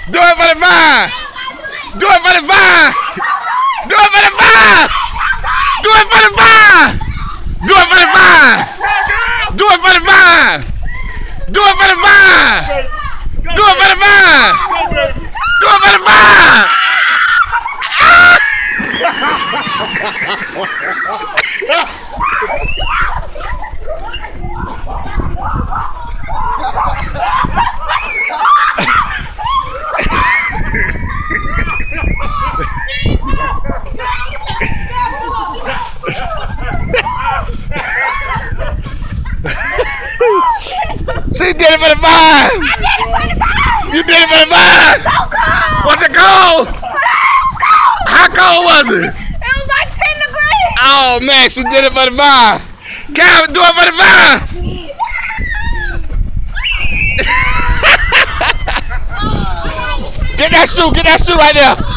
Do it for the vibe. Do it for the vibe. Do it for the vibe. Do it for the vibe. Do it for the vibe. Do it for the vibe. Do it for the vibe. Do it for the vibe. Do it for the vibe. She did it for the vibe. I did it for the vibe. You did it for the vibe. So cold. What's it cold? It was cold. How cold was it? It was like 10 degrees. Oh man, she did it for the vibe. Calvin, do it for the vibe. Get that shoe right there.